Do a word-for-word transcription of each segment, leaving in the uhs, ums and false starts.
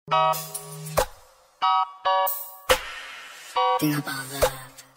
Think about love.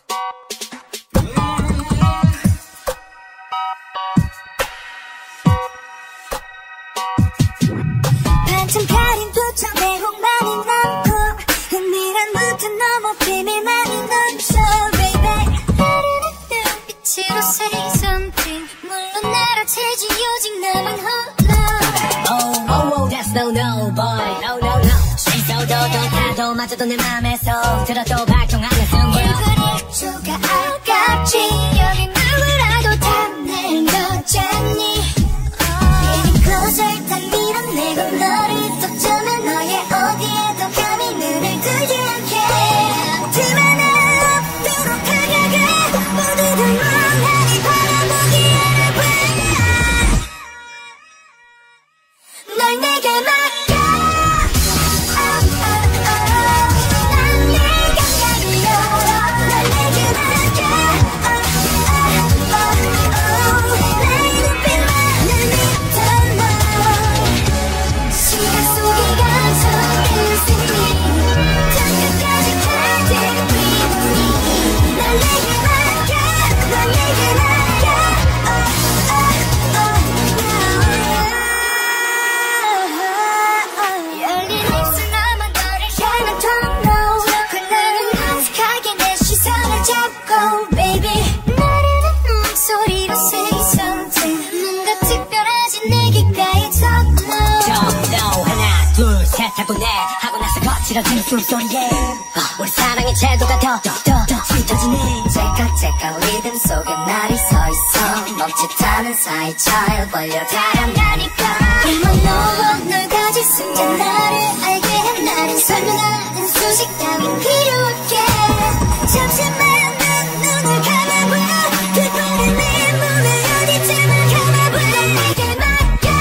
반쯤 가린 부쩍 내공만이 남고 은밀한 무튼 너머 비밀만이 넘쳐 baby. 나른한 눈빛으로 say something. 물론 알아채지 오직 나만 홀로. Oh, oh, oh, that's no, no, boy. No, no, no. 있어도 더 타도 맞아도 내 맘에서 들어도 발동하는 승부. 일부러 조가 아깝지. 여기 누구라도 탐낼 거잖니. Getting closer 단 밀어내고 너를 덮자면 너의 어디에도 감히 눈을 뜨지 않게. 그만 없도록 다가가. 모두들 멍하니 바라보기에는 왜냐. 널 내게 맡겨. 하고 내 하고 나서 거칠어지는 숨소리에 우리 사랑의 채도가 더더더 짙어지네. 째깍째깍 리듬 속에 날이 서있어. 멈칫하는 사이 잘 벌려가란다니까. 그만 너와 널 가질 순간 나를 알게 해. 나를 설명하는 수식 따윈 필요 없게. 잠시만 난 눈을 감아봐. 그거는 내 몸에 어디쯤을 감아봐. 넌 내게 맡겨.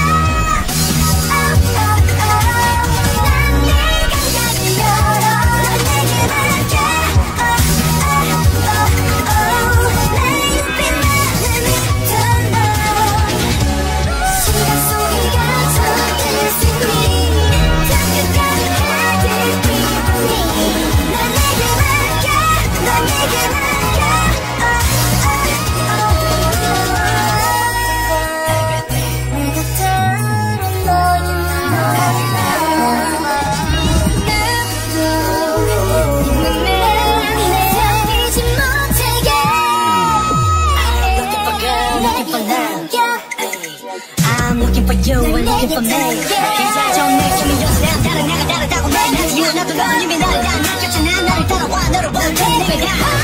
I'm looking for you and looking for me. 괜찮아 좋은 느낌이어서 난 다른 내가 다르다고 내 이유 나도 넌 이미 나를 다 느꼈지. 난 나를 따라와 너를 볼 테니 내가